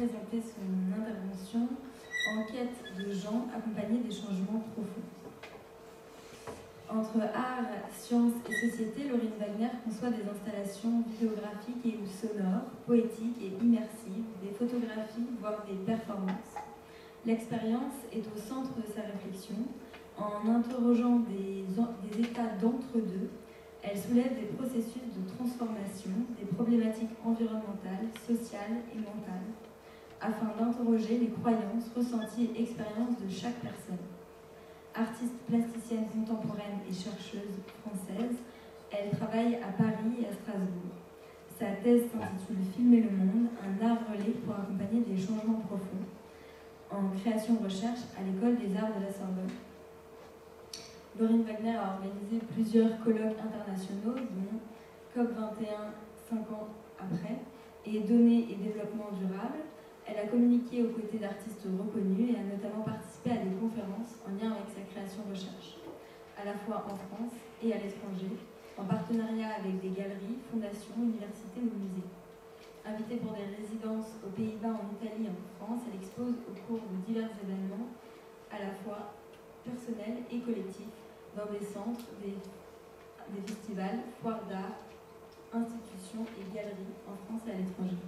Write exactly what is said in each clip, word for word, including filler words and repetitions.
présenter son intervention en quête de gens accompagnés des changements profonds. Entre art, sciences et société, Laurine Wagner conçoit des installations vidéographiques et ou sonores, poétiques et immersives, des photographies, voire des performances. L'expérience est au centre de sa réflexion. En interrogeant des, des états d'entre-deux, elle soulève des processus de transformation, des problématiques environnementales, sociales et mentales, afin d'interroger les croyances, ressentis et expériences de chaque personne. Artiste plasticienne contemporaine et chercheuse française, elle travaille à Paris et à Strasbourg. Sa thèse s'intitule « Filmer le monde, un art relais pour accompagner des changements profonds » en création-recherche à l'École des Arts de la Sorbonne. Laurine Wagner a organisé plusieurs colloques internationaux, dont COP vingt et un, cinq ans après, et Données et développement durable. Elle a communiqué aux côtés d'artistes reconnus et a notamment participé à des conférences en lien avec sa création-recherche, à la fois en France et à l'étranger, en partenariat avec des galeries, fondations, universités ou musées. Invitée pour des résidences aux Pays-Bas, en Italie et en France, elle expose au cours de divers événements, à la fois personnels et collectifs, dans des centres, des, des festivals, foires d'art, institutions et galeries en France et à l'étranger.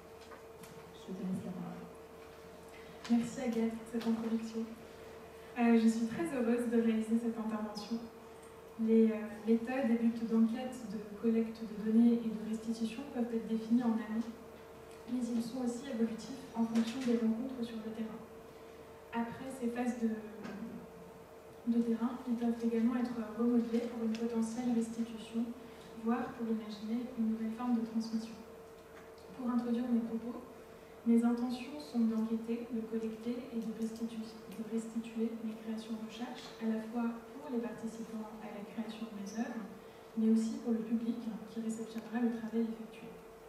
Je te laisse la parole. Merci Agathe pour cette introduction. Euh, je suis très heureuse de réaliser cette intervention. Les euh, méthodes et buts d'enquête, de collecte de données et de restitution peuvent être définis en amont, mais ils sont aussi évolutifs en fonction des rencontres sur le terrain. Après ces phases de, de terrain, ils peuvent également être remodelés pour une potentielle restitution, voire pour imaginer une nouvelle forme de transmission. Pour introduire mes propos, mes intentions sont d'enquêter, de collecter et de restituer, de restituer mes créations-recherches, à la fois pour les participants à la création de mes œuvres, mais aussi pour le public qui réceptionnera le travail effectué.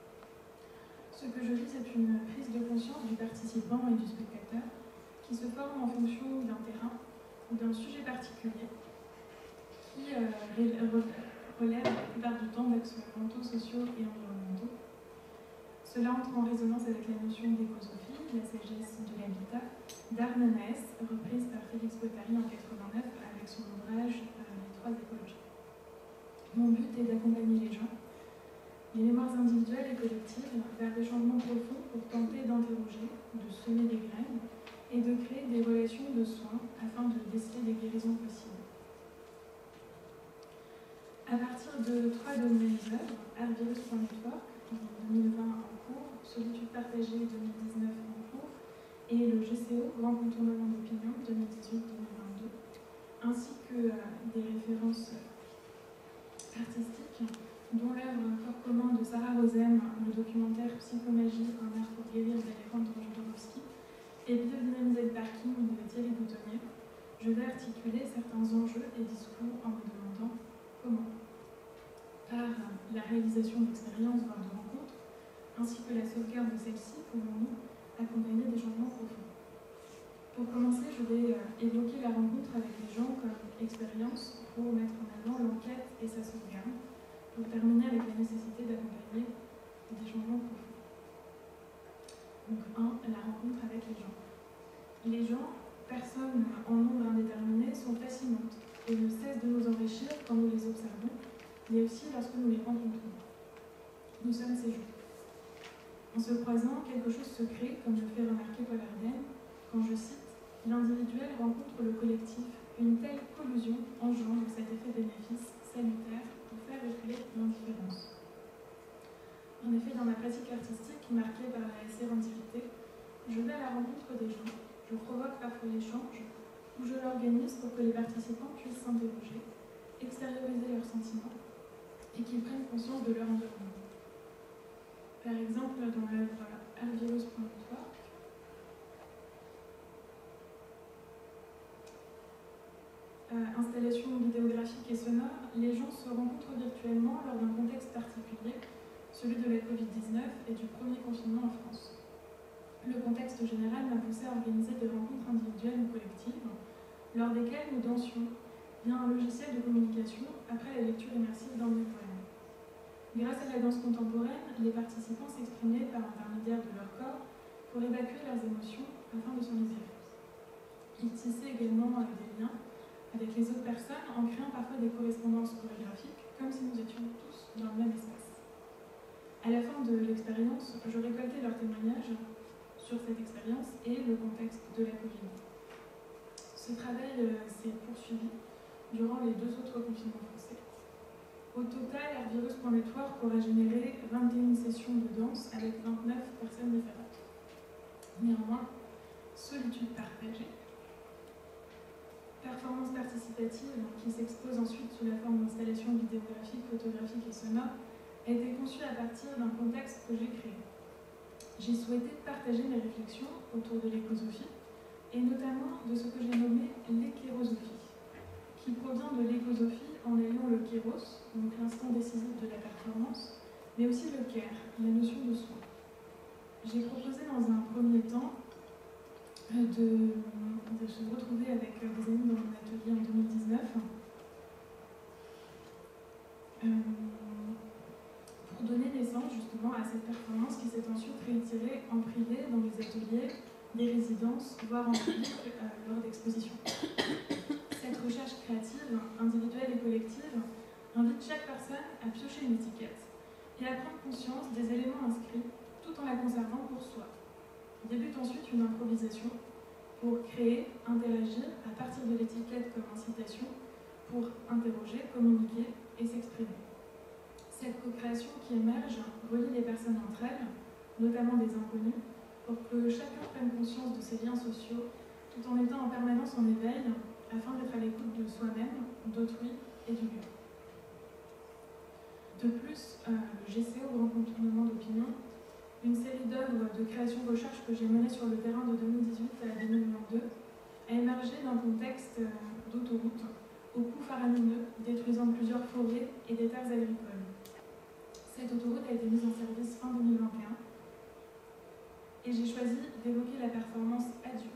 Ce que je vis, c'est une prise de conscience du participant et du spectateur qui se forme en fonction d'un terrain ou d'un sujet particulier qui euh, relève la plupart du temps d'axes mentaux, sociaux et environnementaux. Cela entre en résonance avec la notion d'écosophie, la sagesse de l'habitat, d'Arnanaès, reprise par Félix Guattari en quatre-vingt-neuf avec son ouvrage euh, Les trois écologies. Mon but est d'accompagner les gens, les mémoires individuelles et collectives, vers des changements profonds pour tenter d'interroger, de semer des graines et de créer des relations de soins afin de déceler des guérisons possibles. À partir de trois de mes œuvres, artvirus point network, en deux mille vingt en cours, Solitude partagée deux mille dix-neuf en cours, et le G C O, Grand contournement d'opinion deux mille dix-huit deux mille vingt-deux, ainsi que euh, des références artistiques, dont l'œuvre Corps commun de Sarah Rosem, le documentaire Psychomagie, un art pour guérir d'Alejandro Jodorowsky, et Biodynamisé de parking de Thierry Boutonnier. Je vais articuler certains enjeux et discours en me demandant comment. Par la réalisation d'expériences, voire de rencontres, ainsi que la sauvegarde de celles-ci, pouvons-nous accompagner des changements profonds. Pour commencer, je vais évoquer la rencontre avec les gens comme expérience pour mettre en avant l'enquête et sa sauvegarde, pour terminer avec la nécessité d'accompagner des changements profonds. Donc, un, la rencontre avec les gens. Les gens, personnes en nombre indéterminé, sont fascinantes et ne cessent de nous enrichir quand nous les observons, mais aussi lorsque nous les rencontrons. Nous sommes ces gens. En se croisant, quelque chose se crée, comme le fait remarquer Paul Arden, quand je cite « L'individuel rencontre le collectif, une telle collusion engendre cet effet bénéfice salutaire pour faire reculer l'indifférence. » En effet, dans ma pratique artistique, marquée par la sérendipité, je vais à la rencontre des gens, je provoque parfois l'échange, ou je l'organise pour que les participants puissent s'interroger, extérioriser leurs sentiments, et qu'ils prennent conscience de leur environnement. Par exemple, dans l'œuvre artvirus point network, euh, installation vidéographique et sonore, les gens se rencontrent virtuellement lors d'un contexte particulier, celui de la covid dix-neuf et du premier confinement en France. Le contexte général m'a poussé à organiser des rencontres individuelles ou collectives, lors desquelles nous dansions via un logiciel de communication après la lecture immersive d'un des poèmes. Grâce à la danse contemporaine, les participants s'exprimaient par l'intermédiaire de leur corps, pour évacuer leurs émotions afin de s'en libérer. Ils tissaient également des liens avec les autres personnes en créant parfois des correspondances chorégraphiques, comme si nous étions tous dans le même espace. À la fin de l'expérience, je récoltais leurs témoignages sur cette expérience et le contexte de la Covid. Ce travail euh, s'est poursuivi durant les deux autres confinements français. Au total, Airvirus.network aura généré vingt et une sessions de danse avec vingt-neuf personnes différentes. Néanmoins, solitude partagée, performance participative qui s'expose ensuite sous la forme d'installations vidéographiques, photographiques et sonores, a été conçue à partir d'un contexte que j'ai créé. J'ai souhaité partager mes réflexions autour de l'écosophie et notamment de ce que j'ai nommé l'ékérosophie, qui provient de l'écosophie en ayant le kéros, donc l'instant décisif de la performance, mais aussi le care, la notion de soi. J'ai proposé dans un premier temps de, de se retrouver avec des amis dans mon atelier en deux mille dix-neuf euh, pour donner naissance justement à cette performance qui s'est ensuite réitérée en privé dans des ateliers, des résidences, voire en public euh, lors d'expositions. Cette recherche créative, individuelle et collective, invite chaque personne à piocher une étiquette et à prendre conscience des éléments inscrits tout en la conservant pour soi. Débute ensuite une improvisation pour créer, interagir à partir de l'étiquette comme incitation pour interroger, communiquer et s'exprimer. Cette co-création qui émerge relie les personnes entre elles, notamment des inconnus, pour que chacun prenne conscience de ses liens sociaux tout en étant en permanence en éveil afin d'être à l'écoute de soi-même, d'autrui et du lieu. De plus, euh, le G C O, Grand Contournement d'Opinion, une série d'œuvres de création-recherche que j'ai menées sur le terrain de deux mille dix-huit à deux mille vingt-deux, a émergé d'un contexte d'autoroute au coût faramineux, détruisant plusieurs forêts et des terres agricoles. Cette autoroute a été mise en service fin deux mille vingt et un et j'ai choisi d'évoquer la performance Adieu,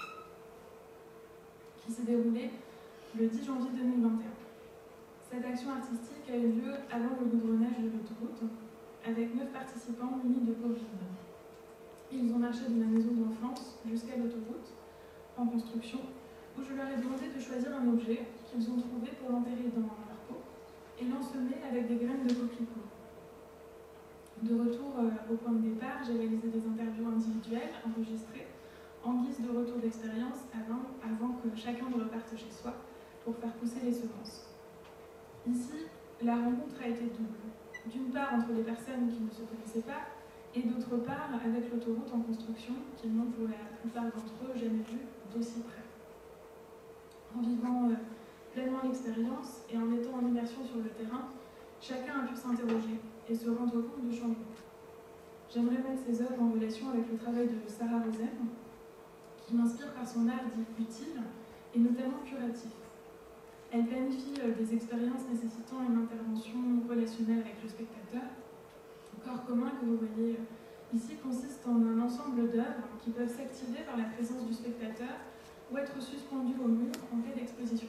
qui s'est déroulée le dix janvier deux mille vingt et un. Cette action artistique a eu lieu avant le goudronnage de l'autoroute, avec neuf participants munis de Covid. Ils ont marché de la maison d'enfance jusqu'à l'autoroute, en construction, où je leur ai demandé de choisir un objet qu'ils ont trouvé pour l'enterrer dans leur peau et l'ensemer avec des graines de coquelicot. De retour euh, au point de départ, j'ai réalisé des interviews individuelles, enregistrées, en guise de retour d'expérience avant, avant que chacun ne reparte chez soi pour faire pousser les semences. Ici, la rencontre a été double. D'une part entre les personnes qui ne se connaissaient pas, et d'autre part avec l'autoroute en construction, qu'ils n'ont pour la plupart d'entre eux jamais vu d'aussi près. En vivant euh, pleinement l'expérience et en étant en immersion sur le terrain, chacun a pu s'interroger et se rendre compte du changement. J'aimerais mettre ces œuvres en relation avec le travail de Sarah Rosen, qui m'inspire par son art dit utile et notamment curatif. Elle planifie des expériences nécessitant une intervention relationnelle avec le spectateur. Le corps commun que vous voyez ici consiste en un ensemble d'œuvres qui peuvent s'activer par la présence du spectateur ou être suspendues au mur en cas d'exposition.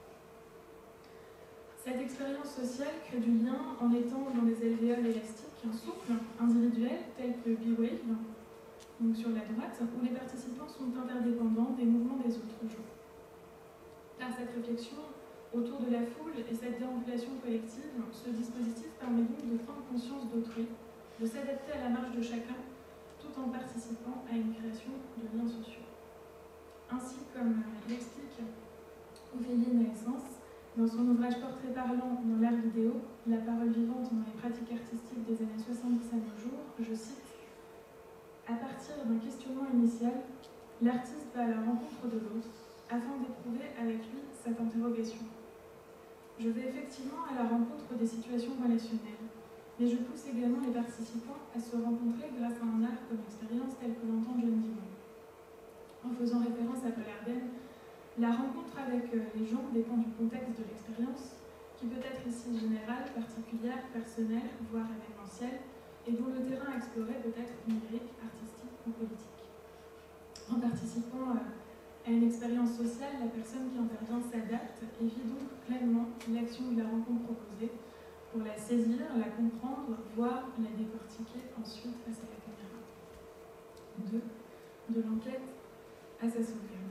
Cette expérience sociale crée du lien en étant dans des alvéoles élastiques, souples, individuels, tels que B-Wave, donc sur la droite, où les participants sont interdépendants des mouvements des autres jours. Par cette réflexion autour de la foule et cette déambulation collective, ce dispositif permet donc de prendre conscience d'autrui, de s'adapter à la marge de chacun, tout en participant à une création de liens sociaux. Ainsi, comme l'explique Ophélie Naessens, dans son ouvrage Portrait parlant dans l'art vidéo, la parole vivante dans les pratiques artistiques des années soixante-dix à nos jours, je cite, « À partir d'un questionnement initial, l'artiste va à la rencontre de l'autre, afin d'éprouver avec lui cette interrogation. Je vais effectivement à la rencontre des situations relationnelles, mais je pousse également les participants à se rencontrer grâce à un art comme expérience telle que l'entend John Dewey. En faisant référence à Paul Ardenne, la rencontre avec les gens dépend du contexte de l'expérience, qui peut être ici générale, particulière, personnelle, voire événementielle, et dont le terrain exploré peut être numérique, artistique ou politique. En participant à À une expérience sociale, la personne qui intervient s'adapte et vit donc pleinement l'action de la rencontre proposée pour la saisir, la comprendre, voire la décortiquer ensuite face à la caméra. De deux de l'enquête à sa sauvegarde.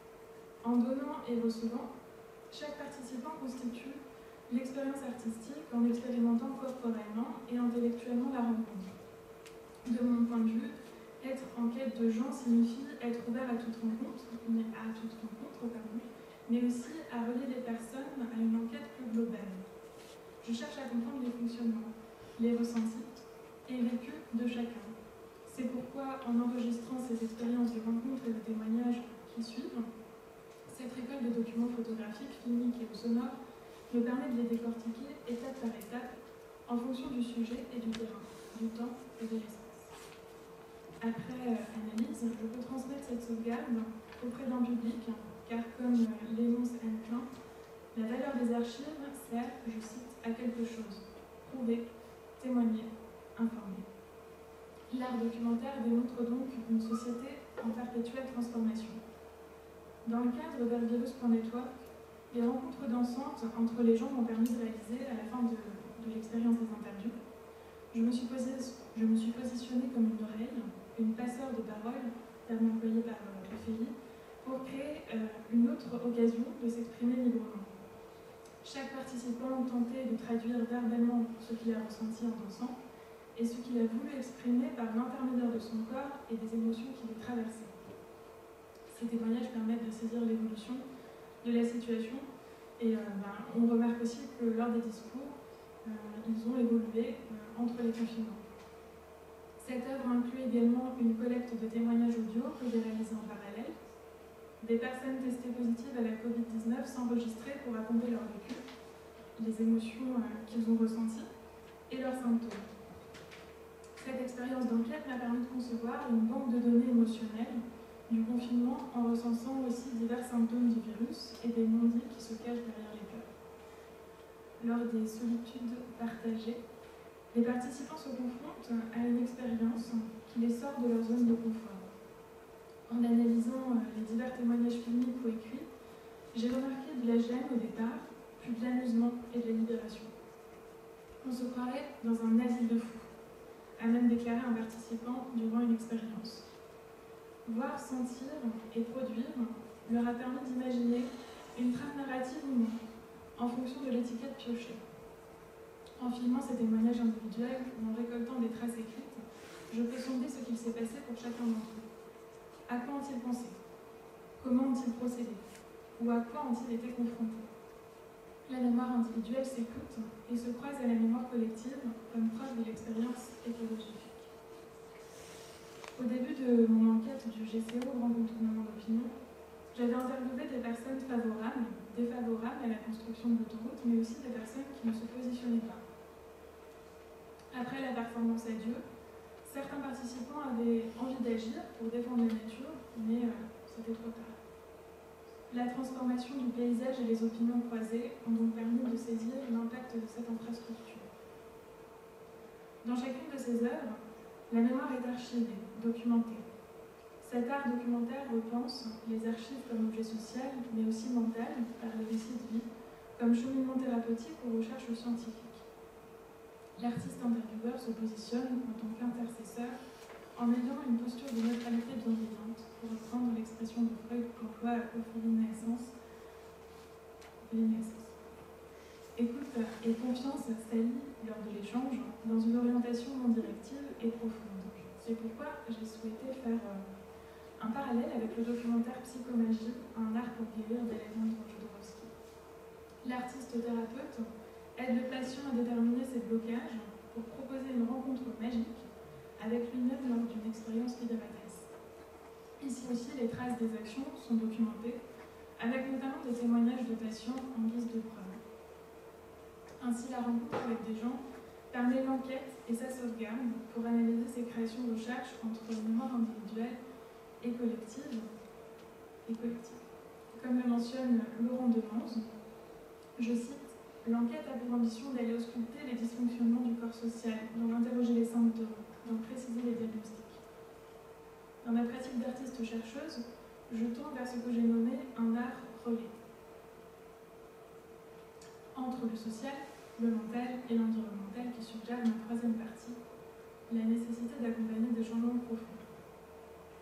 En donnant et recevant, chaque participant constitue l'expérience artistique en expérimentant corporellement et intellectuellement la rencontre. De mon point de vue, être en quête de gens signifie être ouvert à toute rencontre, à toute rencontre pardon, mais aussi à relier les personnes à une enquête plus globale. Je cherche à comprendre les fonctionnements, les ressentis et les vécus de chacun. C'est pourquoi, en enregistrant ces expériences de rencontres et de témoignages qui suivent, cette récolte de documents photographiques, filmiques et ou sonores me permet de les décortiquer étape par étape en fonction du sujet et du terrain, du temps et de l'espace. Après euh, analyse, je peux transmettre cette sauvegarde auprès d'un public, car comme euh, l'énonce Anne Klein, la valeur des archives sert, je cite, à quelque chose, prouver, témoigner, informer. L'art documentaire démontre donc une société en perpétuelle transformation. Dans le cadre d'Hervirus point network, les rencontres dansantes entre les gens m'ont permis de réaliser, à la fin de, de l'expérience des interviews, je me, suis posé, je me suis positionnée comme une oreille, une passeur de parole, terme employé par euh, F I I, pour créer euh, une autre occasion de s'exprimer librement. Chaque participant tentait de traduire verbalement ce qu'il a ressenti en dansant et ce qu'il a voulu exprimer par l'intermédiaire de son corps et des émotions qui les traversaient. Ces témoignages permettent de saisir l'évolution de la situation et euh, ben, on remarque aussi que lors des discours, euh, ils ont évolué euh, entre les confinements. Cette œuvre inclut également une collecte de témoignages audio que j'ai réalisée en parallèle. Des personnes testées positives à la covid dix-neuf s'enregistraient pour raconter leur vécu, les émotions euh, qu'ils ont ressenties et leurs symptômes. Cette expérience d'enquête m'a permis de concevoir une banque de données émotionnelles du confinement en recensant aussi divers symptômes du virus et des non-dits qui se cachent derrière les peurs. Lors des solitudes partagées, les participants se confrontent à une expérience qui les sort de leur zone de confort. En analysant les divers témoignages filmiques ou écrits, j'ai remarqué de la gêne au départ, puis de l'amusement et de la libération. On se croirait dans un asile de fous, a même déclaré un participant durant une expérience. Voir, sentir et produire leur a permis d'imaginer une trame narrative ou non, en fonction de l'étiquette piochée. En filmant ces témoignages individuels ou en récoltant des traces écrites, je peux sonder ce qu'il s'est passé pour chacun d'entre eux. À quoi ont-ils pensé? Comment ont-ils procédé? Ou à quoi ont-ils été confrontés? La mémoire individuelle s'écoute et se croise à la mémoire collective comme preuve de l'expérience écologique. Au début de mon enquête du G C O, Grand Contournement d'Opinion, j'avais interviewé des personnes favorables, défavorables à la construction de l'autoroute, mais aussi des personnes qui ne se positionnaient pas. Après la performance à Dieu, certains participants avaient envie d'agir pour défendre la nature, mais euh, c'était trop tard. La transformation du paysage et les opinions croisées ont donc permis de saisir l'impact de cette infrastructure. Dans chacune de ces œuvres, la mémoire est archivée, documentée. Cet art documentaire repense les archives comme objet social, mais aussi mental, par les récits de vie, comme cheminement thérapeutique ou recherche scientifique. L'artiste intervieweur se positionne en tant qu'intercesseur en ayant une posture de neutralité bienveillante, pour reprendre l'expression de Freud qu'emploie Ophélie Naessens. Écoute et confiance s'allient lors de l'échange dans une orientation non directive et profonde. C'est pourquoi j'ai souhaité faire euh, un parallèle avec le documentaire Psychomagie, un art pour guérir d'Alexandre Jodorowsky. L'artiste thérapeute aide le patient à déterminer ses blocages pour proposer une rencontre magique avec lui-même lors d'une expérience libératrice. Ici aussi, les traces des actions sont documentées, avec notamment des témoignages de patients en guise de preuve. Ainsi, la rencontre avec des gens permet l'enquête et sa sauvegarde pour analyser ces créations de recherche entre mémoire individuelle et collective. Et collective. Comme le mentionne Laurent Demanze, je cite, « L'enquête a pour ambition d'aller ausculter les dysfonctionnements du corps social, d'en interroger les symptômes, d'en préciser les diagnostics. Dans ma pratique d'artiste-chercheuse, je tends vers ce que j'ai nommé un art relais. Entre le social, le mental et l'environnemental qui suggère ma troisième partie, la nécessité d'accompagner des changements profonds.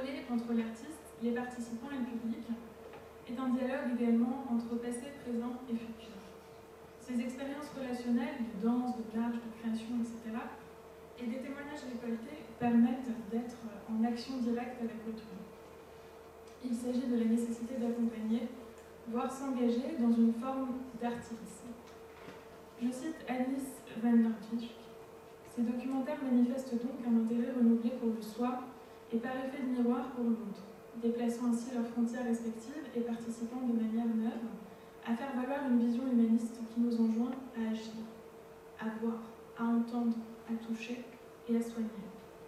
relais entre l'artiste, les participants et le public, est un dialogue également entre passé, présent et futur. Ces expériences relationnelles de danse, de marche, de création, et cetera, et des témoignages récoltés permettent d'être en action directe avec l'autrui. Il s'agit de la nécessité d'accompagner, voire s'engager dans une forme d'artivisme. Je cite Alice van der Dijk. Ces documentaires manifestent donc un intérêt renouvelé pour le soi et par effet de miroir pour l'autre, déplaçant ainsi leurs frontières respectives et participant de manière neuve à faire valoir une vision humaniste qui nous enjoint à agir, à voir, à entendre, à toucher et à soigner.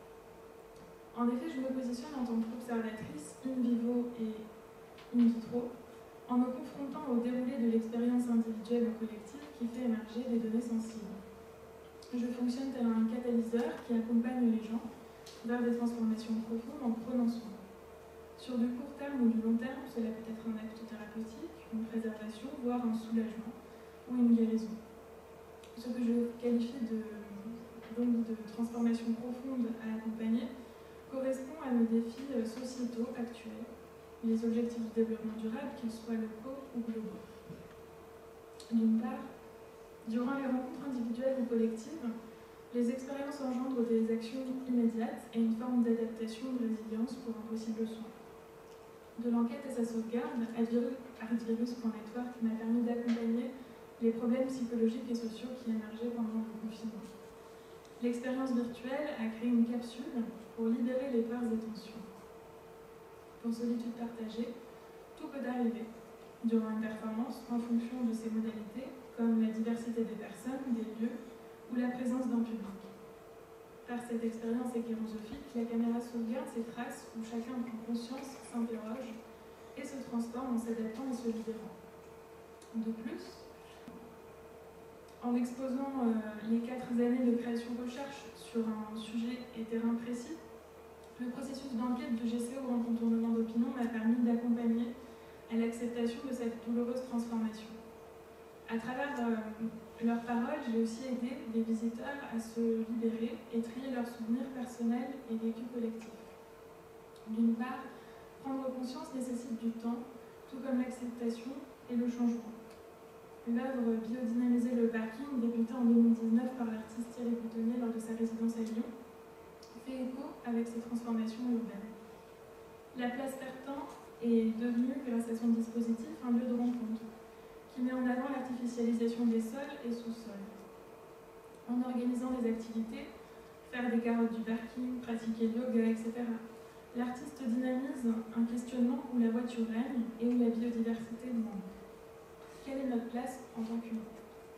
En effet, je me positionne en tant qu'observatrice in vivo et in vitro, en me confrontant au déroulé de l'expérience individuelle ou collective qui fait émerger des données sensibles. Je fonctionne tel un catalyseur qui accompagne les gens vers des transformations profondes en prenant soin. Sur du court terme ou du long terme, cela peut être un acte thérapeutique, une préservation, voire un soulagement ou une guérison. Ce que je qualifie de, donc de transformation profonde à accompagner correspond à nos défis sociétaux actuels, les objectifs du développement durable, qu'ils soient locaux ou globaux. D'une part, durant les rencontres individuelles ou collectives, les expériences engendrent des actions immédiates et une forme d'adaptation de résilience pour un possible soin. De l'enquête à sa sauvegarde, Artvirus point network m'a permis d'accompagner les problèmes psychologiques et sociaux qui émergeaient pendant le confinement. L'expérience virtuelle a créé une capsule pour libérer les peurs et tensions. Pour Solitude partagée, tout peut arriver durant une performance en fonction de ses modalités, comme la diversité des personnes, des lieux ou la présence d'un public. Par cette expérience échirosophique, la caméra sauvegarde ses traces où chacun prend conscience, s'interroge et se transforme en s'adaptant et se libérant. De plus, en exposant euh, les quatre années de création-recherche sur un sujet et terrain précis, le processus d'enquête de G C O en contournement d'opinion m'a permis d'accompagner à l'acceptation de cette douloureuse transformation. À travers euh, leurs paroles, j'ai aussi aidé des visiteurs à se libérer et trier leurs souvenirs personnels et vécus collectifs. D'une part, prendre conscience nécessite du temps, tout comme l'acceptation et le changement. L'œuvre Biodynamiser le parking, débutée en deux mille dix-neuf par l'artiste Thierry Boutonnier lors de sa résidence à Lyon, fait écho avec ces transformations urbaines. La place Pertan est devenue, grâce à son dispositif, un lieu de rencontre qui met en avant l'artificialisation des sols et sous-sols. En organisant des activités, faire des carottes du parking, pratiquer le yoga, et cetera, l'artiste dynamise un questionnement où la voiture règne et où la biodiversité manque. Quelle est notre place en tant qu'humain?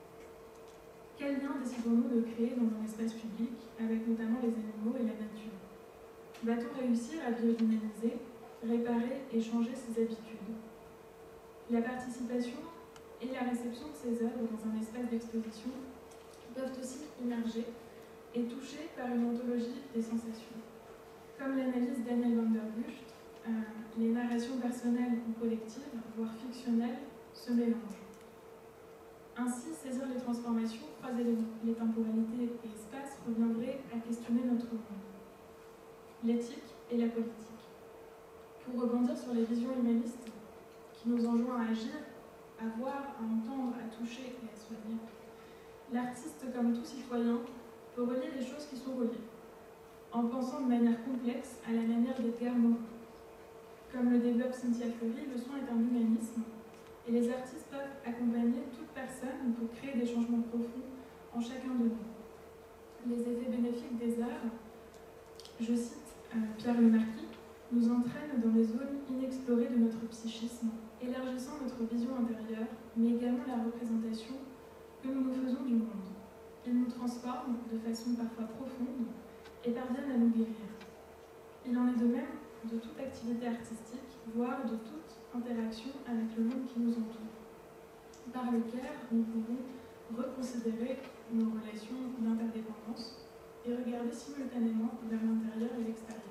Quel lien décidons-nous de créer dans un espace public, avec notamment les animaux et la nature? Va-t-on réussir à biodynamiser, réparer et changer ses habitudes? La participation et la réception de ces œuvres dans un espace d'exposition peuvent aussi immerger et toucher par une ontologie des sensations. Comme l'analyse Daniel van der Dijk, euh, les narrations personnelles ou collectives, voire fictionnelles, se mélangent. Ainsi, saisir les transformations, croiser les, les temporalités et espaces reviendrait à questionner notre monde, l'éthique et la politique. Pour rebondir sur les visions humanistes qui nous enjoignent à agir, à voir, à entendre, à toucher et à soigner, l'artiste, comme tout citoyen, peut relier les choses qui sont reliées, en pensant de manière complexe à la manière d'Edgar Morin. Comme le développe Cynthia Fleury, le soin est un humanisme, et les artistes peuvent accompagner toute personne pour créer des changements profonds en chacun de nous. Les effets bénéfiques des arts, je cite euh, Pierre Lemarquis, nous entraînent dans les zones inexplorées de notre psychisme, élargissant notre vision intérieure, mais également la représentation que nous nous faisons du monde. Ils nous transforment de façon parfois profonde et parviennent à nous guérir. Il en est de même de toute activité artistique, voire de toute interaction avec le monde qui nous entoure, par lequel nous pouvons reconsidérer nos relations d'interdépendance et regarder simultanément vers l'intérieur et l'extérieur.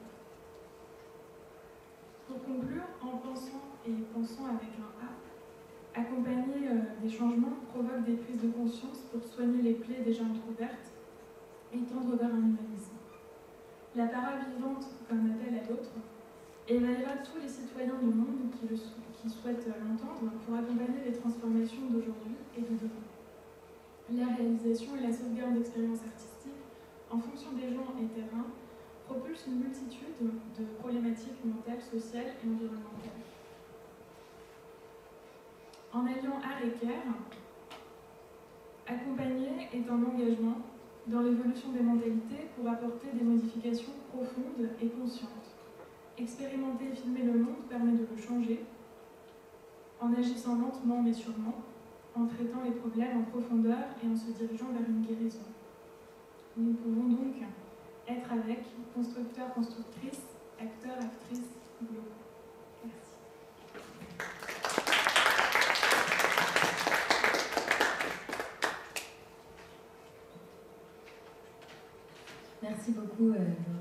Pour conclure, en pensant et pensant avec un A, accompagner euh, des changements provoque des prises de conscience pour soigner les plaies déjà entrouvertes et tendre vers un humanisme. La parole vivante comme appel à l'autre Et elle verra tous les citoyens du monde qui, le, qui souhaitent l'entendre pour accompagner les transformations d'aujourd'hui et de demain. La réalisation et la sauvegarde d'expériences artistiques, en fonction des gens et terrains, propulsent une multitude de problématiques mentales, sociales et environnementales. En alliant art et care, accompagner est un engagement dans l'évolution des mentalités pour apporter des modifications profondes et conscientes. Expérimenter et filmer le monde permet de le changer, en agissant lentement mais sûrement, en traitant les problèmes en profondeur et en se dirigeant vers une guérison. Nous pouvons donc être avec constructeurs, constructrices, acteurs, actrices globaux. Merci. Merci beaucoup. Euh...